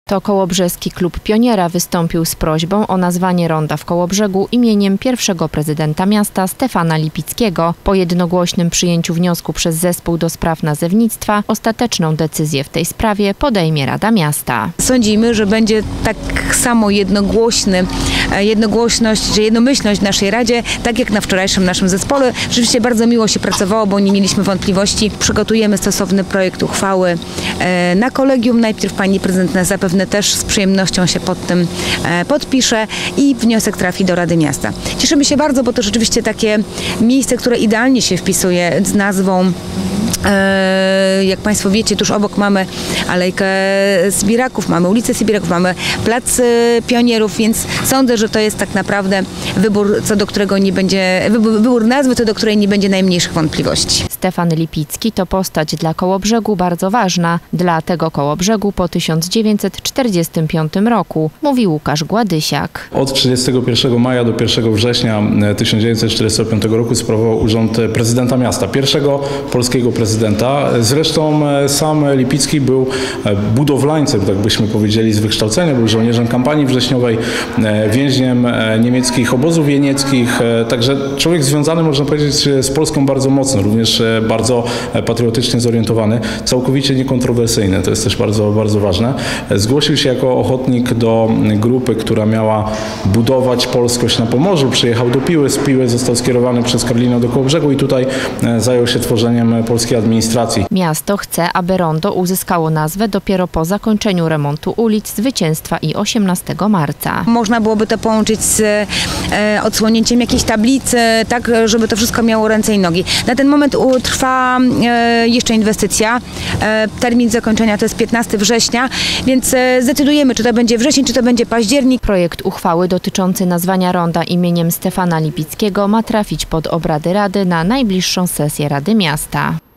To Kołobrzeski Klub Pioniera wystąpił z prośbą o nazwanie ronda w Kołobrzegu imieniem pierwszego prezydenta miasta Stefana Lipickiego. Po jednogłośnym przyjęciu wniosku przez Zespół do Spraw Nazewnictwa ostateczną decyzję w tej sprawie podejmie Rada Miasta. Sądzimy, że będzie tak samo jednomyślność w naszej Radzie, tak jak na wczorajszym naszym zespole. Rzeczywiście bardzo miło się pracowało, bo nie mieliśmy wątpliwości. Przygotujemy stosowny projekt uchwały na kolegium. Najpierw pani prezydent zapewne też z przyjemnością się pod tym podpisze i wniosek trafi do Rady Miasta. Cieszymy się bardzo, bo to rzeczywiście takie miejsce, które idealnie się wpisuje z nazwą. Jak Państwo wiecie, tuż obok mamy Alejkę Sybiraków, mamy ulicę Sybiraków, mamy Plac Pionierów, więc sądzę, że to jest tak naprawdę wybór, wybór nazwy, co do której nie będzie najmniejszych wątpliwości. Stefan Lipicki to postać dla Kołobrzegu bardzo ważna, dla tego Kołobrzegu po 1945 roku, mówi Łukasz Gładysiak. Od 31 maja do 1 września 1945 roku sprawował urząd prezydenta miasta, pierwszego polskiego prezydenta. Zresztą sam Lipicki był budowlańcem, tak byśmy powiedzieli, z wykształcenia. Był żołnierzem kampanii wrześniowej, więźniem niemieckich obozów jenieckich. Także człowiek związany, można powiedzieć, z Polską bardzo mocno, również bardzo patriotycznie zorientowany, całkowicie niekontrowersyjny. To jest też bardzo, bardzo ważne. Zgłosił się jako ochotnik do grupy, która miała budować polskość na Pomorzu. Przyjechał do Piły, z Piły został skierowany przez Karlina do Kołobrzegu i tutaj zajął się tworzeniem polskiej administracji. Miasto chce, aby rondo uzyskało nazwę dopiero po zakończeniu remontu ulic Zwycięstwa i 18 marca. Można byłoby to połączyć z odsłonięciem jakiejś tablicy, tak żeby to wszystko miało ręce i nogi. Na ten moment trwa jeszcze inwestycja. Termin zakończenia to jest 15 września, więc zdecydujemy, czy to będzie wrzesień, czy to będzie październik. Projekt uchwały dotyczący nazwania ronda imieniem Stefana Lipickiego ma trafić pod obrady Rady na najbliższą sesję Rady Miasta.